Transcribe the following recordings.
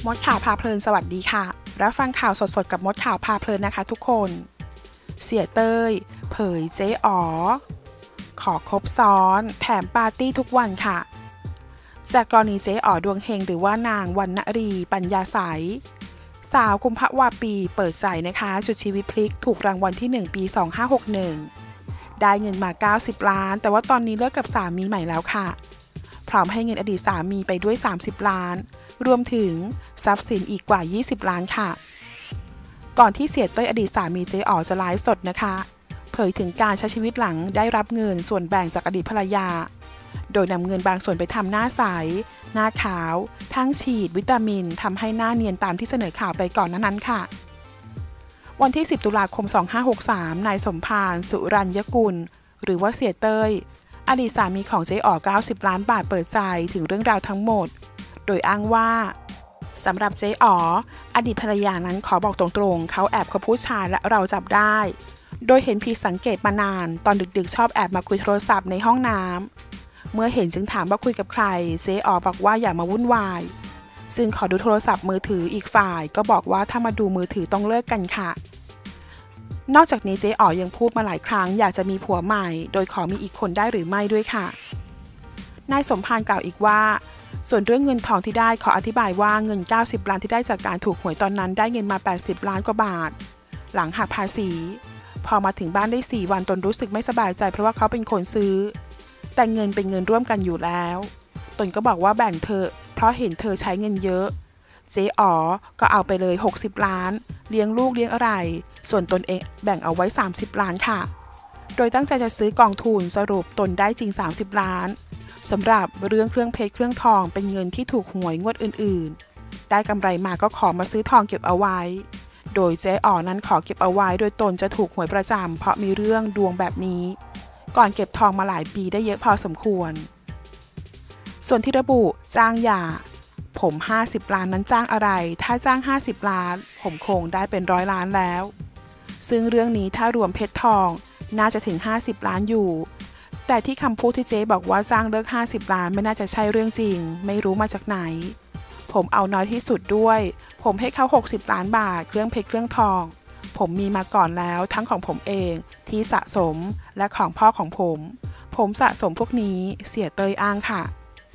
มดข่าวพาเพลินสวัสดีค่ะรับฟังข่าวสดๆกับมดข่าวพาเพลินนะคะทุกคนเสียเต้ยเผยเจ๊อ๋อขอครบซ้อนแถมปาร์ตี้ทุกวันค่ะจากกรณีเจ๊อ๋อดวงเฮงหรือว่านางวรรณรีปัญญาใสสาวกุมภวาปีเปิดใจนะคะจุดชีวิตพลิกถูกรางวัลที่1ปี2561ได้เงินมา90ล้านแต่ว่าตอนนี้เลิกกับสามีใหม่แล้วค่ะพร้อมให้เงินอดีตสามีไปด้วย30ล้านรวมถึงทรัพย์สินอีกกว่า20ล้านค่ะก่อนที่เสียเต้ยอดีตสามีเจ๊อ๋อจะไลฟ์สดนะคะเผยถึงการใช้ชีวิตหลังได้รับเงินส่วนแบ่งจากอดีตภรรยาโดยนำเงินบางส่วนไปทำหน้าใสหน้าขาวทั้งฉีดวิตามินทำให้หน้าเนียนตามที่เสนอข่าวไปก่อนนั้นค่ะวันที่10ตุลาคม2563นายสมภารสุรัญญกุลหรือว่าเสียเต้ยอดีตสามีของเจ๊อ๋อ90ล้านบาทเปิดใจถึงเรื่องราวทั้งหมดโดยอ้างว่าสำหรับเจ๊อ๋ออดีตภรรยานั้นขอบอกตรงๆเขาแอบคบผู้ชายและเราจับได้โดยเห็นผิดสังเกตมานานตอนดึกๆชอบแอบมาคุยโทรศัพท์ในห้องน้ำเมื่อเห็นจึงถามว่าคุยกับใครเจ๊อ๋อบอกว่าอย่ามาวุ่นวายซึ่งขอดูโทรศัพท์มือถืออีกฝ่ายก็บอกว่าถ้ามาดูมือถือต้องเลิกกันค่ะนอกจากนี้เจ๊อ๋อยังพูดมาหลายครั้งอยากจะมีผัวใหม่โดยขอมีอีกคนได้หรือไม่ด้วยค่ะนายสมภารกล่าวอีกว่าส่วนเรื่องเงินทองที่ได้ขออธิบายว่าเงิน90ล้านที่ได้จากการถูกหวยตอนนั้นได้เงินมา80ล้านกว่าบาทหลังหักภาษีพอมาถึงบ้านได้4วันตนรู้สึกไม่สบายใจเพราะว่าเขาเป็นคนซื้อแต่เงินเป็นเงินร่วมกันอยู่แล้วตนก็บอกว่าแบ่งเธอเพราะเห็นเธอใช้เงินเยอะเจ๊อ๋อก็เอาไปเลย60ล้านเลี้ยงลูกเลี้ยงอะไรส่วนตนเองแบ่งเอาไว้30ล้านค่ะโดยตั้งใจจะซื้อกองทุนสรุปตนได้จริง30ล้านสำหรับเรื่องเครื่องเพชรเครื่องทองเป็นเงินที่ถูกหวยงวดอื่นๆได้กำไรมาก็ขอมาซื้อทองเก็บเอาไว้โดยเจ๊อ๋อนั้นขอเก็บเอาไว้โดยตนจะถูกหวยประจำเพราะมีเรื่องดวงแบบนี้ก่อนเก็บทองมาหลายปีได้เยอะพอสมควรส่วนที่ระบุจ้างหย่าผม50ล้านนั้นจ้างอะไรถ้าจ้าง50ล้านผมคงได้เป็น100ล้านแล้วซึ่งเรื่องนี้ถ้ารวมเพชรทองน่าจะถึง50ล้านอยู่แต่ที่คำพูดที่เจ๊บอกว่าจ้างเลิก50ล้านไม่น่าจะใช่เรื่องจริงไม่รู้มาจากไหนผมเอาน้อยที่สุดด้วยผมให้เขา60ล้านบาทเครื่องเพชรเครื่องทองผมมีมาก่อนแล้วทั้งของผมเองที่สะสมและของพ่อของผมสะสมพวกนี้เสียเตยอ้างค่ะ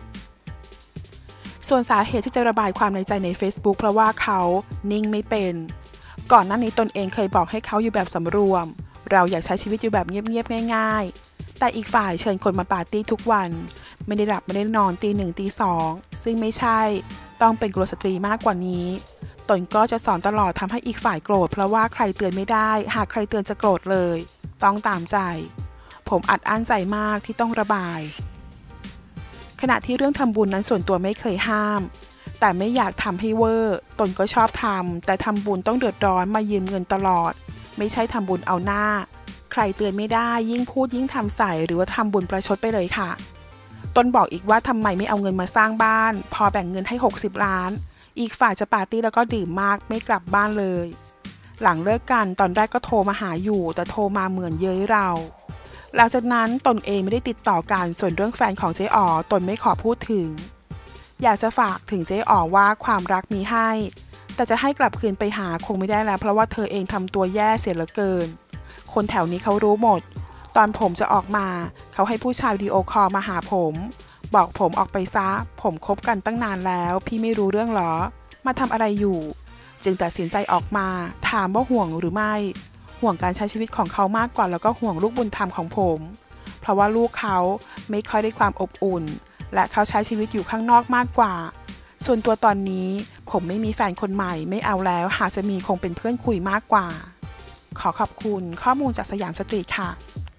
ส่วนสาเหตุที่จะระบายความในใจใน Facebook เพราะว่าเขานิ่งไม่เป็นก่อนหน้านี้ตนเองเคยบอกให้เขาอยู่แบบสำรวมเราอยากใช้ชีวิตอยู่แบบเงียบๆง่ายๆแต่อีกฝ่ายเชิญคนมาปาร์ตี้ทุกวันไม่ได้หลับไม่ได้นอนตี1ตี2ซึ่งไม่ใช่ต้องเป็นกุลสตรีมากกว่านี้ตนก็จะสอนตลอดทำให้อีกฝ่ายโกรธเพราะว่าใครเตือนไม่ได้หากใครเตือนจะโกรธเลยต้องตามใจผมอัดอั้นใจมากที่ต้องระบายขณะที่เรื่องทำบุญนั้นส่วนตัวไม่เคยห้ามแต่ไม่อยากทำให้เวอร์ตนก็ชอบทำแต่ทำบุญต้องเดือดร้อนมายืมเงินตลอดไม่ใช่ทำบุญเอาหน้าใครเตือนไม่ได้ยิ่งพูดยิ่งทำใส่หรือว่าทำบุญประชดไปเลยค่ะตนบอกอีกว่าทำไมไม่เอาเงินมาสร้างบ้านพอแบ่งเงินให้60ล้านอีกฝ่ายจะปาร์ตี้แล้วก็ดื่มมากไม่กลับบ้านเลยหลังเลิกกันตอนแรกก็โทรมาหาอยู่แต่โทรมาเหมือนเย้ยเราหลังจากนั้นตนเองไม่ได้ติดต่อกันส่วนเรื่องแฟนของเจ๊อ๋อตนไม่ขอพูดถึงอยากจะฝากถึงเจ๊อ๋อว่าความรักมีให้แต่จะให้กลับคืนไปหาคงไม่ได้แล้วเพราะว่าเธอเองทำตัวแย่เสียเหลือเกินคนแถวนี้เขารู้หมดตอนผมจะออกมาเขาให้ผู้ชายวิดีโอคอลมาหาผมบอกผมออกไปซะผมคบกันตั้งนานแล้วพี่ไม่รู้เรื่องหรอมาทำอะไรอยู่จึงตัดสินใจออกมาถามว่าห่วงหรือไม่ห่วงการใช้ชีวิตของเขามากกว่าแล้วก็ห่วงลูกบุญธรรมของผมเพราะว่าลูกเขาไม่ค่อยได้ความอบอุ่นและเขาใช้ชีวิตอยู่ข้างนอกมากกว่าส่วนตัวตอนนี้ผมไม่มีแฟนคนใหม่ไม่เอาแล้วหากจะมีคงเป็นเพื่อนคุยมากกว่าขอขอบคุณข้อมูลจากสยามสตรีทค่ะ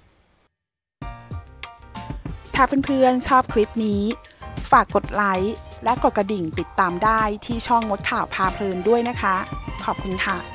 ถ้าเพื่อนๆชอบคลิปนี้ฝากกดไลค์และกดกระดิ่งติดตามได้ที่ช่องมดข่าวพาเพลินด้วยนะคะขอบคุณค่ะ